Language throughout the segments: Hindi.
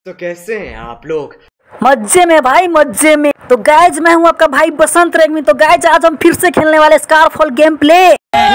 तो कैसे हैं आप लोग? मज्जे में भाई, मज्जे में। तो गाइज मैं हूं आपका भाई बसंत रेग्मी। तो गाइज आज हम फिर से खेलने वाले स्कारफॉल गेम प्ले।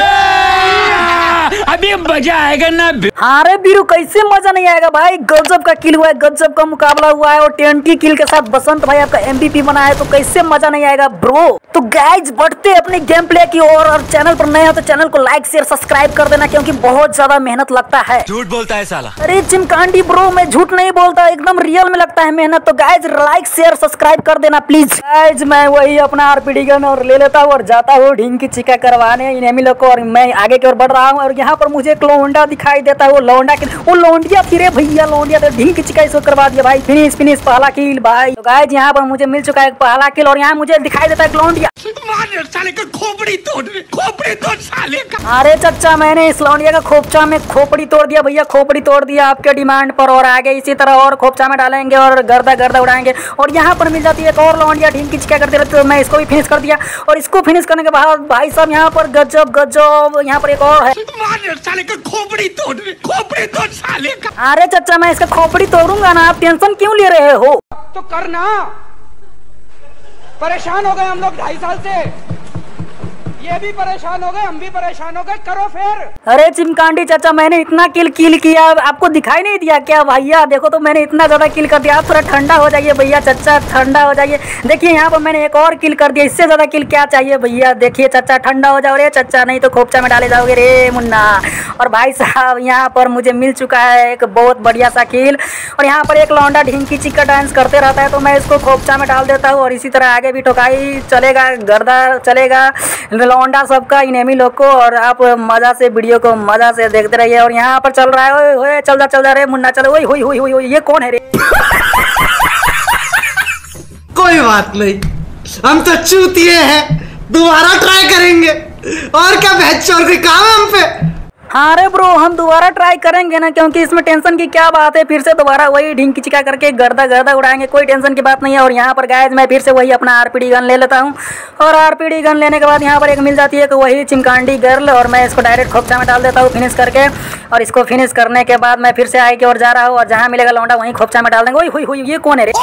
अभी मजा आएगा ना। हाँ रे बीरू, कैसे मजा नहीं आएगा भाई। गजब का किल हुआ है, गजब का मुकाबला हुआ है और 20 किल के साथ बसंत भाई आपका MVP बना है। तो कैसे मजा नहीं आएगा ब्रो। तो गाइज बढ़ते अपने गेम प्ले की ओर। और चैनल पर नए हो तो चैनल को लाइक शेयर सब्सक्राइब कर देना, क्योंकि बहुत ज्यादा मेहनत लगता है। झूठ बोलता है साला। अरे चिमकांडी ब्रो, मैं झूठ नहीं बोलता, एकदम रियल में लगता है मेहनत। तो गाइज लाइक शेयर सब्सक्राइब कर देना प्लीज। गाइज मैं वही अपना RPD गन और ले लेता हूँ और जाता हूँ ढींग की चिका करवाने इनेमी लोग को। और मैं आगे की ओर बढ़ रहा हूँ और यहाँ पर मुझे एक लौंडा दिखाई देता है। वो लौंडिया फिरे भैया, लौंडिया तो ढींग की चिका इसको करवा दिया भाई। फिनिश फिनिश पहला किल भाई। तो गाइज यहाँ पर मुझे मिल चुका है पहला किल और यहाँ मुझे दिखाई देता है लौंडिया। साले का खोपड़ी तोड़ साले का। अरे चच्चा, मैंने इस लौंडिया का खोपचा में खोपड़ी तोड़ दिया भैया, खोपड़ी तोड़ दिया आपके डिमांड पर। और आगे इसी तरह और खोपचा में डालेंगे और गर्दा गर्दा उड़ाएंगे। और यहाँ पर मिल जाती है एक और लौंडिया ढींग की चिका करते रहते। तो मैं इसको भी फिनिश कर दिया। और इसको फिनिश करने के बाद भाई साहब यहाँ पर गजब गजब, यहाँ पर एक और है। साले का खोपड़ी तोड़ साले का। अरे चच्चा, मैं इसका खोपड़ी तोड़ूंगा ना, आप टेंशन क्यों ले रहे हो। तो करना, परेशान हो गए हम लोग 2.5 साल से। ये भी परेशान हो गए, हम भी परेशान हो गए, करो फिर। अरे चिमकांडी चाचा, मैंने इतना किल किया, आपको दिखाई नहीं दिया क्या भैया? देखो तो मैंने इतना ज्यादा किल कर दिया। आप थोड़ा ठंडा हो जाइए भैया, चाचा ठंडा हो जाइए। देखिए यहाँ पर मैंने एक और किल कर दिया, इससे ज्यादा किल क्या चाहिए भैया। देखिए चाचा ठंडा हो जाओ रे चाचा, नहीं तो खोपचा में डाले जाओगे रे मुन्ना। और भाई साहब यहाँ पर मुझे मिल चुका है एक बहुत बढ़िया सा किल। और यहाँ पर एक लौंडा ढींकी चिक्का डांस करते रहता है, तो मैं इसको खोपचा में डाल देता हूँ। और इसी तरह आगे भी ठोकाई चलेगा, गर्दा चलेगा लौंडा सबका, इनेमी लोग को। और आप मजा से वीडियो को मजा से देखते रहिए। और यहाँ पर चल रहा है, ओए चल जा रे मुन्ना, चलो। ओए हुई हुई हुई, ये कौन है रे? कोई बात नहीं, हम तो चूतिए हैं, दोबारा ट्राई करेंगे। और क्या बहचोर कोई काम है हम पे? हाँ रे ब्रो, हम दोबारा ट्राई करेंगे ना, क्योंकि इसमें टेंशन की क्या बात है। फिर से दोबारा वही ढींग की चिका करके गर्दा गर्दा उड़ाएंगे, कोई टेंशन की बात नहीं है। और यहाँ पर गाइस मैं फिर से वही अपना RPD गन ले लेता हूँ। और RPD गन लेने के बाद यहाँ पर एक मिल जाती है कि वही चिमकांडी गर्ल। और मैं इसको डायरेक्ट खोपचा में डाल देता हूँ फिनिश करके। और इसको फिनिश करने के बाद मैं फिर से आगे की ओर जा रहा हूँ। और जहाँ मिलेगा लौंडा वहीं खोपचा में डाल देंगे। वही हुई हुई, ये कौन है रे?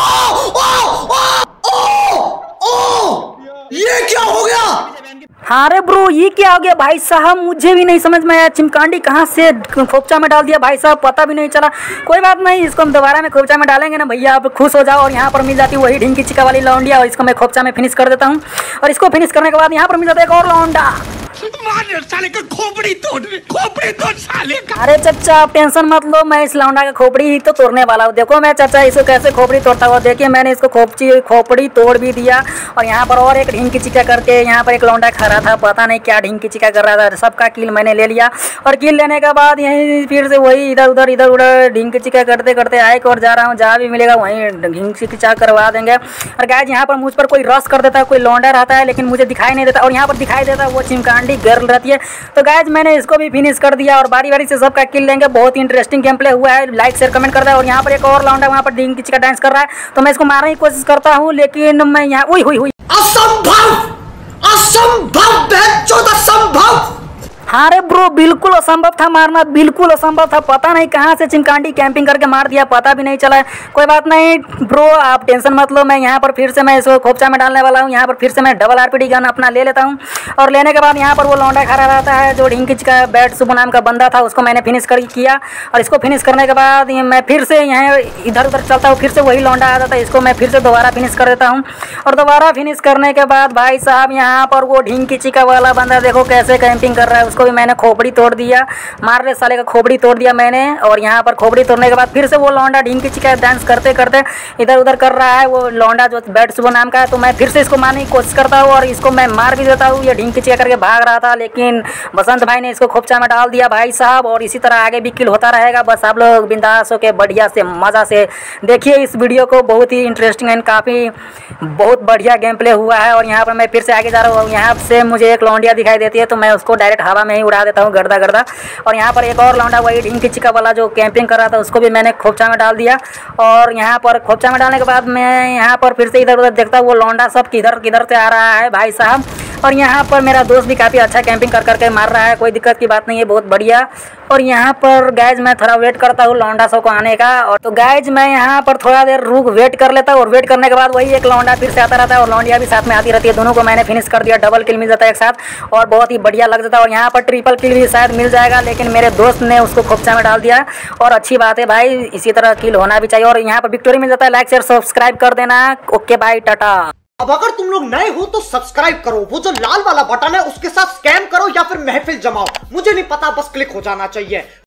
ये क्या हो गया? हाँ रे ब्रो, ये क्या हो गया भाई साहब, मुझे भी नहीं समझ में आया। चिमकांडी कहाँ से खोपचा में डाल दिया भाई साहब, पता भी नहीं चला। कोई बात नहीं, इसको हम दोबारा में खोपचा में डालेंगे ना भैया, आप खुश हो जाओ। और यहाँ पर मिल जाती है वही ढींग की चिका वाली लौंडिया। और इसको मैं खोपचा में फिनिश कर देता हूँ। और इसको फिनिश करने के बाद यहाँ पर मिल जाता है एक और लौंडा। साले का खोपड़ी तोड़ साले का। अरे चच्चा आप टेंशन मत लो, मैं इस लौंडा का खोपड़ी ही तो तोड़ने वाला हूँ। देखो मैं चाचा इसको कैसे खोपड़ी तोड़ता हुआ, देखिए मैंने इसको खोपड़ी तोड़ भी दिया। और यहाँ पर और एक ढींग की चिका करके यहाँ पर एक लौंडा खड़ा था, पता नहीं क्या ढींग की चिका कर रहा था। सबका किल मैंने ले लिया। और किल लेने के बाद यहीं फिर से वही इधर उधर ढींग की चिका करते करते आए और जा रहा हूँ। जहाँ भी मिलेगा वहीं ढींग की चिका करवा देंगे। और गाइस यहाँ पर मुझ पर कोई रश कर देता है, कोई लौंडा रहता है, लेकिन मुझे दिखाई नहीं देता। और यहाँ पर दिखाई देता है वो चिमकांडी गर्ल रहती है। तो गाइस मैंने इसको भी फिनिश कर दिया। और बारी बारी से सबका किल लेंगे। बहुत ही इंटरेस्टिंग गेम प्ले हुआ है, लाइक शेयर कमेंट कर दे। और यहाँ पर एक और लौंडा वहाँ पर ढींग की चिका डांस कर रहा है, तो मैं इसको मारने की कोशिश करता हूँ, लेकिन मैं यहाँ हुई असंभव, असंभव, असंभव। हाँ रे ब्रो, बिल्कुल असंभव था मारना, बिल्कुल असंभव था। पता नहीं कहाँ से चिमकांडी कैंपिंग करके मार दिया, पता भी नहीं चला। कोई बात नहीं ब्रो, आप टेंशन मत लो। मैं यहाँ पर फिर से मैं इसको खोपचा में डालने वाला हूँ। यहाँ पर फिर से मैं डबल RPD गन अपना ले लेता हूँ। और लेने के बाद यहाँ पर वो लौंडा खड़ा रहता है जो ढींग का बैट सुबह नाम का बंदा था, उसको मैंने फिनिश किया। और इसको फिनिश करने के बाद मैं फिर से यहाँ इधर उधर चलता हूँ। फिर से वही लौंडा आ जाता है, इसको मैं फिर से दोबारा फिनिश कर देता हूँ। और दोबारा फिनिश करने के बाद भाई साहब यहाँ पर वो ढींग की चिका वाला बंदा देखो कैसे कैंपिंग कर रहा है, उसको भी मैंने खोपड़ी तोड़ दिया। मार रहे साले का खोपड़ी तोड़ दिया मैंने। और यहाँ पर खोपड़ी तोड़ने के बाद फिर से वो लौंडा ढींग की चिका डांस करते करते इधर उधर कर रहा है, वो लौंडा जो बैट सुबह नाम का है। तो मैं फिर से इसको मारने की कोशिश करता हूँ और इसको मैं मार भी देता हूँ। ये ढींग की चिका करके भाग रहा था, लेकिन बसंत भाई ने इसको खोपचा में डाल दिया भाई साहब। और इसी तरह आगे भी किल होता रहेगा। बस आप लोग बिंदास होकर बढ़िया से मज़ा से देखिए इस वीडियो को, बहुत ही इंटरेस्टिंग एंड काफ़ी बहुत बढ़िया गेम प्ले हुआ है। और यहाँ पर मैं फिर से आगे जा रहा हूँ। यहाँ से मुझे एक लौंडिया दिखाई देती है, तो मैं उसको डायरेक्ट हवा में ही उड़ा देता हूँ गर्दा गर्दा। और यहाँ पर एक और लौंडा वही ढींग की चिका वाला जो कैंपिंग कर रहा था, उसको भी मैंने खोपचा में डाल दिया। और यहाँ पर खोपचा में डालने के बाद मैं यहाँ पर फिर से इधर उधर देखता हूँ वो लौंडा सब किधर किधर से आ रहा है भाई साहब। और यहाँ पर मेरा दोस्त भी काफ़ी अच्छा कैंपिंग कर करके मार रहा है, कोई दिक्कत की बात नहीं है, बहुत बढ़िया। और यहाँ पर गाइज मैं थोड़ा वेट करता हूँ लौंडा सो को आने का। और तो गाइज मैं यहाँ पर थोड़ा देर वेट कर लेता हूँ, और वेट करने के बाद वही एक लौंडा फिर से आता रहता है और लौंडिया भी साथ में आती रहती है। दोनों को मैंने फिनिश कर दिया, डबल किल मिल जाता है एक साथ और बहुत ही बढ़िया लग जाता है। और यहाँ पर ट्रिपल किल भी शायद मिल जाएगा, लेकिन मेरे दोस्त ने उसको खोपचा में डाल दिया और अच्छी बात है भाई, इसी तरह किल होना भी चाहिए। और यहाँ पर विक्टोरी मिल जाता है। लाइक शेयर सब्सक्राइब कर देना। Okay bye, tata. अब अगर तुम लोग नए हो तो सब्सक्राइब करो, वो जो लाल वाला बटन है उसके साथ स्कैम करो या फिर महफिल जमाओ, मुझे नहीं पता, बस क्लिक हो जाना चाहिए।